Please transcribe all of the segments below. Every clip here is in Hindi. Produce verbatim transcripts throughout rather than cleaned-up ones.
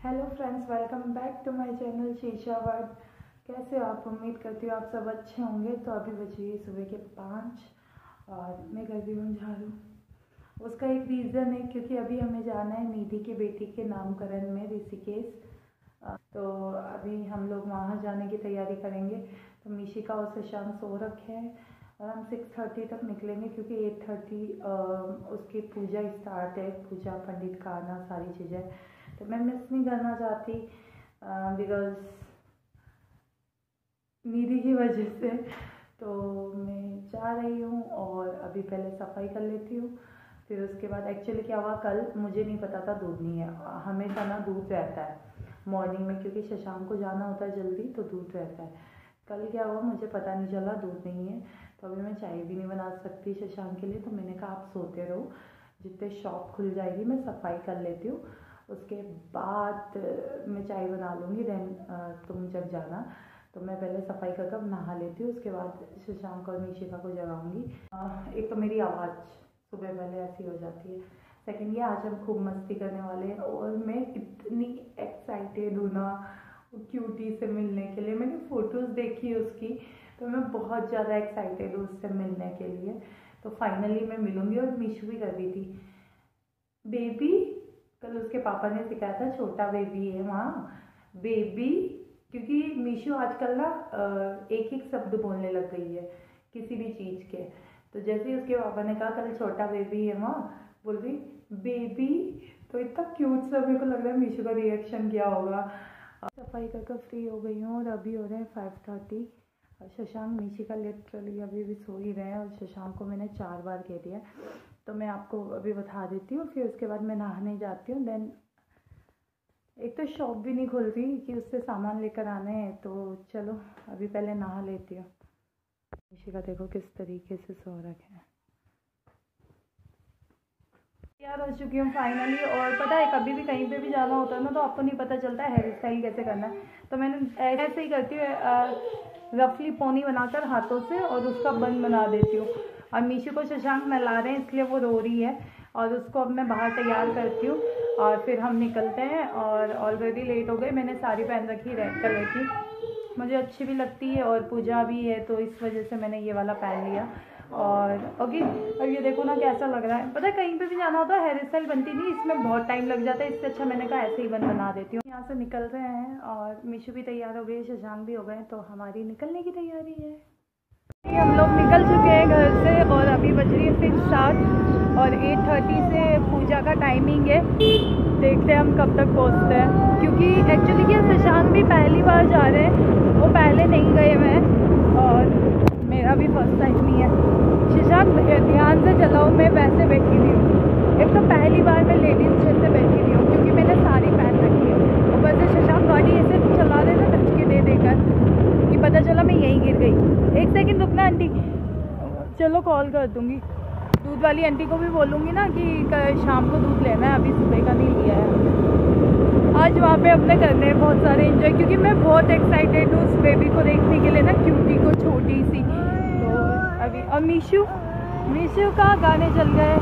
Hello friends, welcome back to my channel Sheesha world. कैसे हो आप? उम्मीद करती हूँ आप सब अच्छे होंगे। तो अभी बजी सुबह के पाँच और मैं कर रही हूँ झाड़ू। उसका एक रीज़न है क्योंकि अभी हमें जाना है निधि की बेटी के नामकरण में ऋषिकेश। तो अभी हम लोग वहाँ जाने की तैयारी करेंगे। तो मिशिका और शशांक सो रखे हैं और हम सिक्स थर्टी तक निकलेंगे क्योंकि एट थर्टी उसकी पूजा स्टार्ट है। पूजा, पंडित का आना, सारी चीज़ें तो मैं मिस नहीं करना चाहती बिकॉज निधि की वजह से। तो मैं जा रही हूँ और अभी पहले सफाई कर लेती हूँ। फिर उसके बाद एक्चुअली क्या हुआ, कल मुझे नहीं पता था दूध नहीं है। हमेशा ना दूध रहता है मॉर्निंग में क्योंकि शशांक को जाना होता है जल्दी, तो दूध रहता है। कल क्या हुआ मुझे पता नहीं चला, दूध नहीं है। तो अभी मैं चाय भी नहीं बना सकती शशांक के लिए। तो मैंने कहा आप सोते रहो, जितने शॉप खुल जाएगी मैं सफाई कर लेती हूँ, उसके बाद मैं चाय बना लूँगी। देन तुम जब जाना तो मैं पहले सफाई कर कर नहा लेती हूँ, उसके बाद शशांक और मिशिका को जगाऊंगी। एक तो मेरी आवाज़ सुबह पहले ऐसी हो जाती है, सेकंड ये आज हम खूब मस्ती करने वाले हैं और मैं इतनी एक्साइटेड हूँ ना क्यूटी से मिलने के लिए। मैंने फ़ोटोज़ देखी उसकी तो मैं बहुत ज़्यादा एक्साइटेड हूँ उससे मिलने के लिए। तो फाइनली मैं मिलूँगी। और मिशू भी कर रही थी बेबी, कल उसके पापा ने सिखाया था छोटा बेबी है वहाँ बेबी, क्योंकि मीशू आजकल ना एक एक शब्द बोलने लग गई है किसी भी चीज़ के। तो जैसे ही उसके पापा ने कहा कल छोटा बेबी है वहाँ, बोल रही बेबी। तो इतना क्यूट सा मेरे को लग रहा है मीशू का रिएक्शन क्या होगा। सफाई कर कर फ्री हो गई हूँ और अभी हो रहे हैं five thirty. Shashank Mishika literally अभी भी सो ही रहे हैं और शशांक को मैंने चार बार कह दिया। तो मैं आपको अभी बता देती हूँ, फिर उसके बाद मैं नहाने जाती हूँ। देन एक तो शॉप भी नहीं खुल रही कि उससे सामान लेकर आने हैं, तो चलो अभी पहले नहा लेती हूँ। मिशिका देखो किस तरीके से सो रखे हैं। तैयार हो चुकी हूँ फाइनली। और पता है कभी भी कहीं पे भी जाना होता है ना तो आपको नहीं पता चलता है हेयर स्टाइल कैसे करना है। तो मैंने ऐसे ही करती हूँ, रफली पोनी बनाकर हाथों से और उसका बन बना देती हूँ। और मीशू को शशांक नहला रहे हैं इसलिए वो रो रही है और उसको अब मैं बाहर तैयार करती हूँ और फिर हम निकलते हैं। और ऑलरेडी लेट हो गए। मैंने साड़ी पहन रखी रेड कलर की, मुझे अच्छी भी लगती है और पूजा भी है तो इस वजह से मैंने ये वाला पहन लिया। और ओके, और ये देखो ना कैसा लग रहा है। पता है कहीं पे भी जाना होता है हेयर स्टाइल बनती नहीं, इसमें बहुत टाइम लग जाता है। इससे अच्छा मैंने कहा ऐसे ही बन बना देती हूँ। यहाँ से निकल रहे हैं और मिशू भी तैयार हो गई, शशांक भी हो गए, तो हमारी निकलने की तैयारी है। हम लोग निकल चुके हैं घर से और अभी बज रही है फिर सात और एट थर्टी से पूजा का टाइमिंग है। देखते हैं हम कब तक पहुँचते हैं, क्योंकि एक्चुअली क्या शशांक भी पहली बार जा रहे हैं, वो पहले नहीं गए मैं और मेरा भी फर्स्ट टाइम नहीं है। शशांक ध्यान से चलाओ, मैं वैसे बैठी हुई हूँ। एक तो पहली बार मैं लेडीज़ चेयर से बैठी हुई हूँ क्योंकि मैंने साड़ी पहन रखी है। और वैसे शशांक गाड़ी ऐसे चला रहे थे धक्के दे देकर कि पता चला मैं यहीं गिर गई। एक सेकंड रुकना आंटी, चलो कॉल कर दूँगी। दूध वाली आंटी को भी बोलूँगी ना कि शाम को दूध लेना है, अभी सुबह का नहीं लिया है। आज वहाँ पे अपने करने हैं बहुत सारे एंजॉय, क्योंकि मैं बहुत एक्साइटेड हूँ उस बेबी को देखने के लिए ना, क्यूटी को, छोटी सी। तो अभी और मीशू मीशू का गाने चल गए।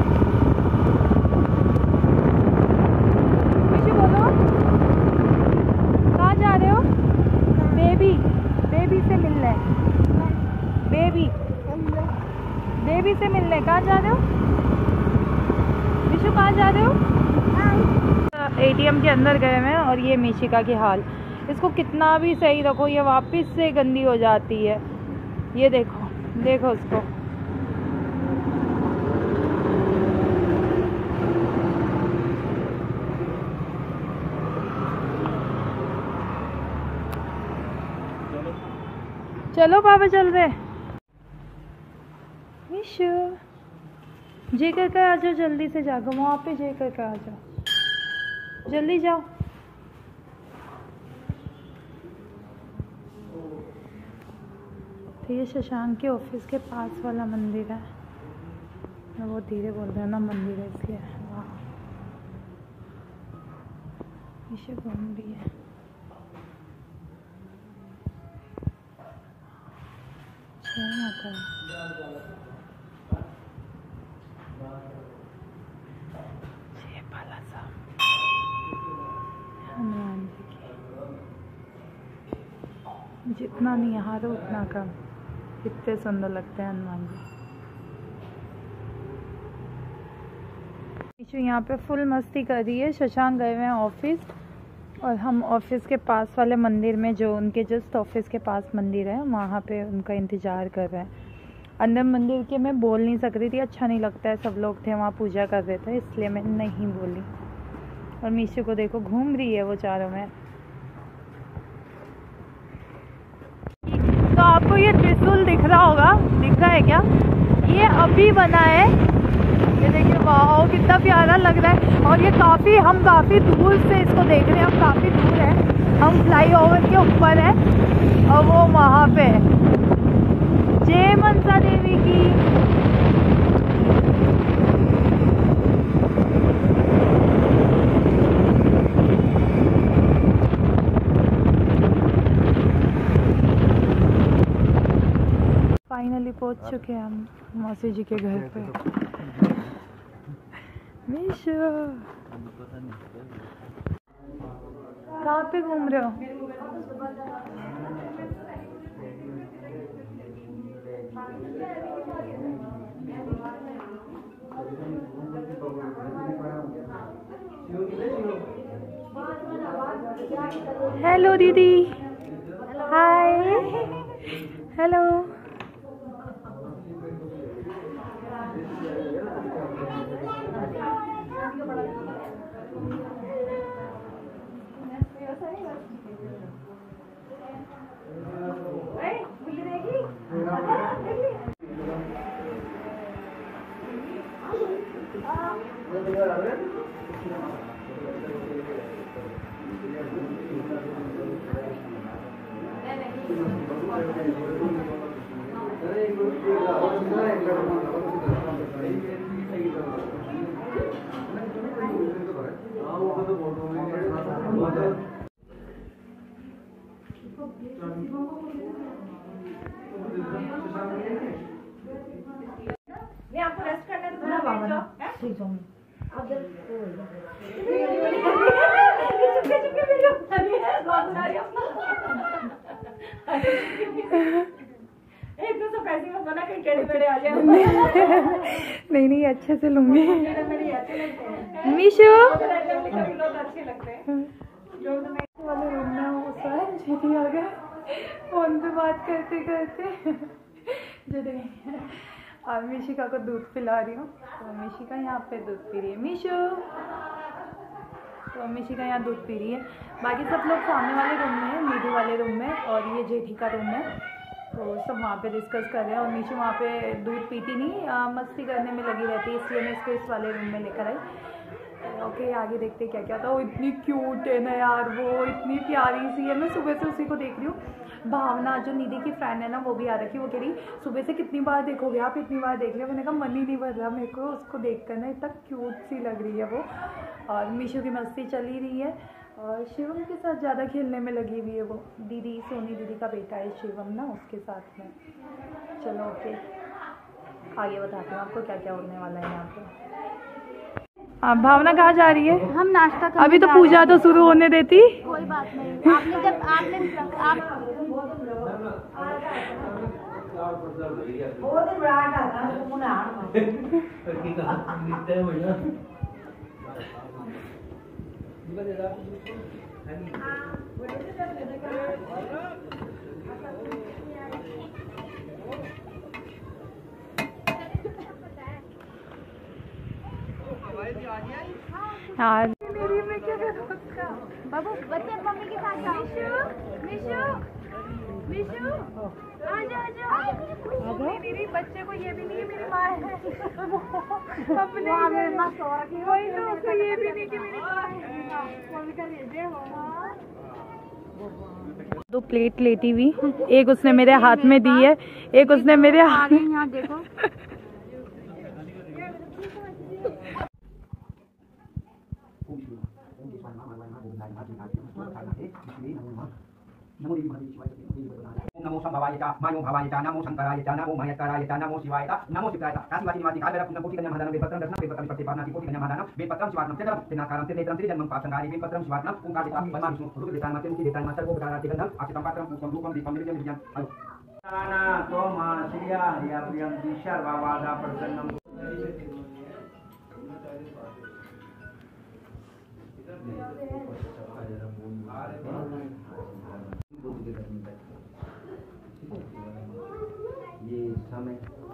मीशू बोलो कहाँ जा रहे हो? बेबी बेबी से मिलने, बेबी बेबी से मिलने कहाँ जा रहे हो? मीशू कहाँ जा रहे हो? एटीएम के अंदर गए हैं और ये मिशिका की हाल, इसको कितना भी सही रखो ये वापस से गंदी हो जाती है। ये देखो देखो उसको। चलो पापा चल रहे। मिशू जे कर कर आ जाओ, जल्दी से जाकर वहाँ पे जे कर कर आ जाओ, जल्दी जाओ। तो ये शशांक के ऑफिस के पास वाला मंदिर है। मैं बहुत धीरे बोल रहा हूँ ना, मंदिर है इसलिए। वाह, इसे घूम रही है। माता जितना निहारो उतना कम, कितने सुंदर लगते हैं हनुमान जी। मीशू यहाँ पे फुल मस्ती कर रही है। शशांक गए हुए हैं ऑफिस और हम ऑफिस के पास वाले मंदिर में, जो उनके जस्ट ऑफिस के पास मंदिर है, वहाँ पे उनका इंतज़ार कर रहे हैं। अंदर मंदिर के मैं बोल नहीं सक रही थी, अच्छा नहीं लगता है, सब लोग थे वहाँ पूजा कर रहे थे, इसलिए मैं नहीं बोली। और मीशू को देखो घूम रही है वो चारों में। तो आपको ये त्रिशूल दिख रहा होगा, दिख रहा है क्या? ये अभी बना है, ये देखिए, वाह कितना प्यारा लग रहा है। और ये काफ़ी, हम काफ़ी दूर से इसको देख रहे हैं, हम काफ़ी दूर हैं, हम फ्लाईओवर के ऊपर है और वो वहाँ पे है। जय मनसा देवी की। फाइनली पहुंच चुके हैं हम मौसी जी के घर पे। मीशू कहाँ पे घूम रहे हो? हेलो दीदी। हाय। हेलो। मैं आपको रेस्ट करने तो ना बाबा ना ठीक हूं। चुपके चुपके वीडियो अभी है बहुत सारी अपना। एक तो सब पैसे मत बना के टेढ़े मेढ़े आ जाए। नहीं नहीं अच्छे से लूंगी। मेरे अच्छे लगते हैं मीशू लोग अच्छे लगते हैं जो वाले रूम में वो सर जीती आ गए फोन पे बात करते करते। जो देखिए और मिशिका को दूध पिला रही हूँ, तो मिशिका यहाँ पे दूध पी रही है। मीशू तो मिशिका यहाँ दूध पी रही है। बाकी सब लोग सामने वाले रूम में है, नीडू वाले रूम में, और ये जेठी का रूम है, तो सब वहाँ पे डिस्कस कर रहे हैं। और मीशू वहाँ पे दूध पीती नहीं, आ, मस्ती करने में लगी रहती है, इसलिए मैं इसको इस वाले रूम में लेकर आई। ओके आगे देखते क्या क्या था। वो इतनी क्यूट है ना यार, वो इतनी प्यारी सी है। मैं सुबह से उसी को देख रही हूँ। भावना जो निधि की फ्रेंड है ना, वो भी आ रखी। वो कह रही सुबह से कितनी बार देखोगे आप, इतनी बार देख लिया। मैंने कहा मन ही नहीं भर रहा मेरे को उसको देख कर ना, इतना क्यूट सी लग रही है वो। और मीशू की मस्ती चल ही रही है और शिवम के साथ ज़्यादा खेलने में लगी हुई है वो। दीदी सोनी दीदी का बेटा है शिवम ना, उसके साथ में। चलो ओके आगे बताती हूँ आपको क्या क्या होने वाला है यहाँ पे। आप भावना कहाँ जा रही है? हम नाश्ता करने अभी तो पूजा तो शुरू होने देती। कोई बात नहीं, आपने जब आपने आप हाँ मेरी मैं क्या करूँ उसका? बाबू बच्चे मम्मी के साथ जाओ। मिशु मिशु मिशु आजा आजा। मेरी बच्चे को ये भी नहीं मेरी माँ है अपने वही तो उसको ये भी नहीं कि मेरी माँ है। दो प्लेट लेती हुई, एक उसने मेरे हाथ में दी है, एक उसने मेरे हाथ में। यहाँ देखो नमो देवी महादेवी शिवाय ओम नमो संभवाय च मायो भवाय च नमो शंकराय च नमो महेश्वराय च नमो शिवाय च नमो शिवाय च काशीवासी निवासी कालभैरव पुण्य कोटि कन्या महादानं बेलपत्रं दर्शनं बेलपत्रं प्रतिपादनाति कोटि कन्या महादानं बेलपत्रं शिवात्मं तेजरं तेनाकारं तेनेत्रं त्रिजन्मं पापसंगारि बेलपत्रं शिवात्मं ओंकार देवता ब्रह्मा विष्णु रुद्र देवता मते मुखि देवता सर्वो प्रकाराति गन्धं अक्षतं पात्रं पुष्पं रूपं दीपं निर्जन निर्जन हलो नाना तोमा श्रिया हरिया प्रियं दिशा बाबादा प्रसन्नं ये समय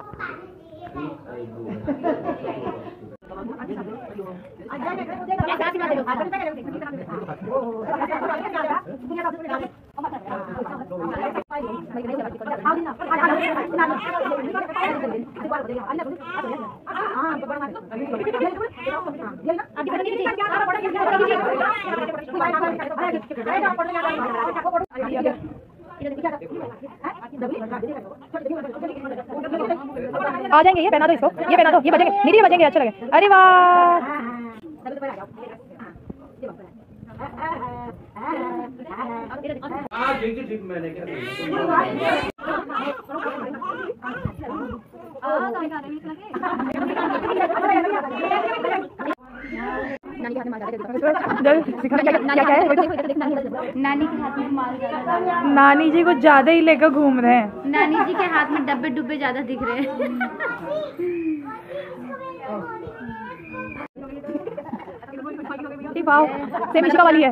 आ जाएंगे। ये पहना दो इसको, ये पहना दो, ये बजेंगे निधि बजेंगे, अच्छे लगे। अरे वाह नानी के हाथ में माल ज्यादा, नानी जी कुछ ज्यादा ही लेकर घूम रहे हैं। नानी जी के हाथ में डब्बे डुब्बे ज्यादा दिख रहे हैं। वाओ सेम इशिका वाली है।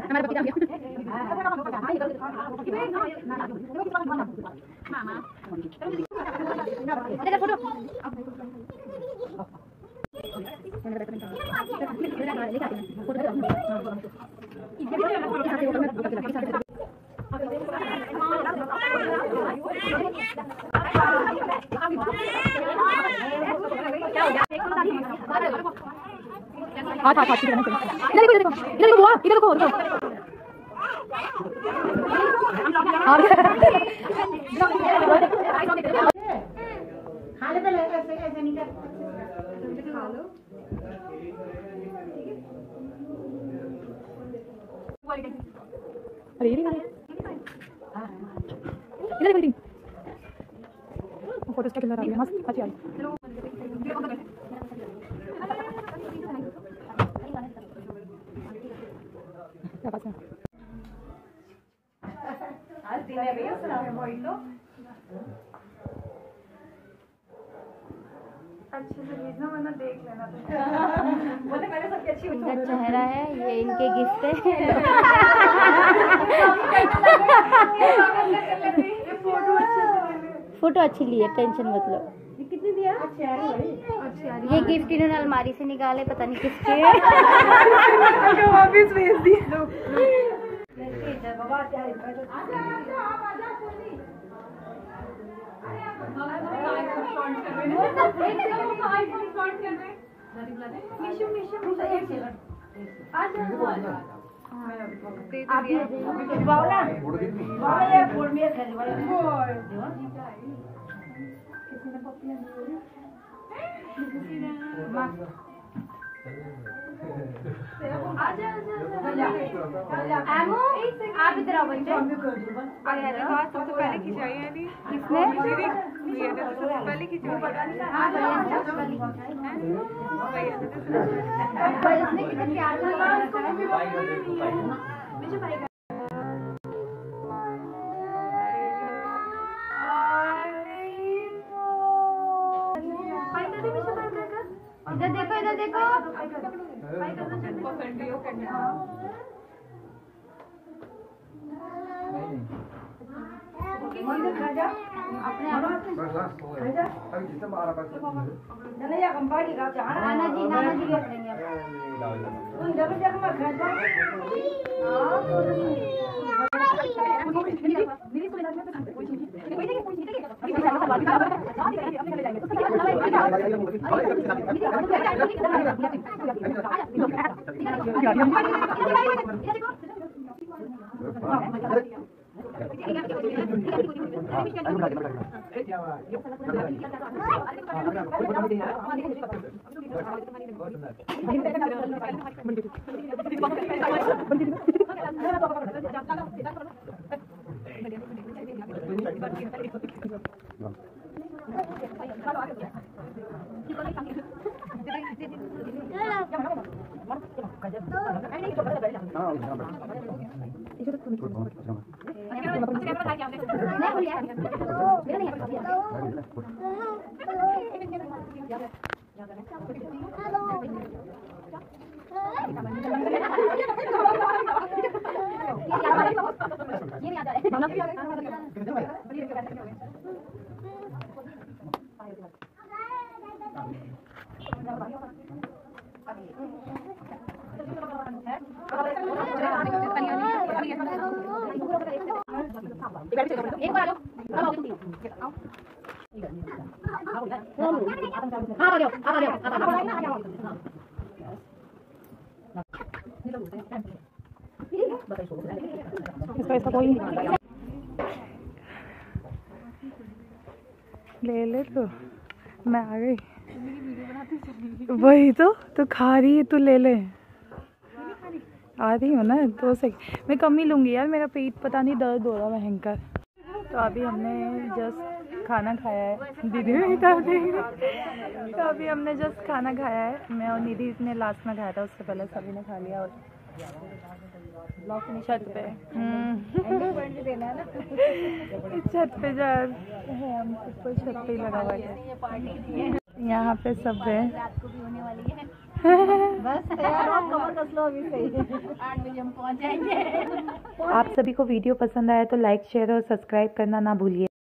हाँ हाँ इधर देखो इधर देखो इधर देखो इधर देखो अरे इधर देखो फोटो क्या रहा है मस्त अच्छी आ रही क्या बात है। आज दिन है भैया सलाम भाई तो अच्छे से भेजना वरना देख लेना बोले मैंने सबकी अच्छी इनका चेहरा है, ये इनके गिफ्ट है। फोटो अच्छी ली है, टेंशन मत लो। ये कितने दिया? अच्छी आ रही है। ये गिफ्ट इन्होंने अलमारी से निकाले, पता नहीं किसके। वापिस भेज दी। आप इधर आओ बच्चे। सबसे पहले खिंचाई है नी किसने? पहले खिंचाई उसने कितने प्यार से इधर देखो इधर देखो अपने नाना जी नाना जी देख लेंगे एक बार आ जाओ, अब आओ तुम। हाँ आ जाओ, आ जाओ, आ जाओ। इसका ऐसा कोई ले ले तो मैं आ गई। वही तो तू खा रही है, तू ले ले। आ रही हो ना दो से मैं कम ही लूँगी यार, मेरा पेट पता नहीं दर्द हो रहा भयंकर। तो अभी हमने जस्ट खाना खाया है, दीदी भी खा रही है। तो अभी हमने जस्ट खाना खाया है, मैं और निधि ने लास्ट में खाया था, उससे पहले सभी ने खा लिया। और छत पे छत पे जा है, हम ऊपर छत पे ही लगा हुआ है। यहाँ पे सब है। आप सभी को वीडियो पसंद आया तो लाइक शेयर और सब्सक्राइब करना ना भूलिए।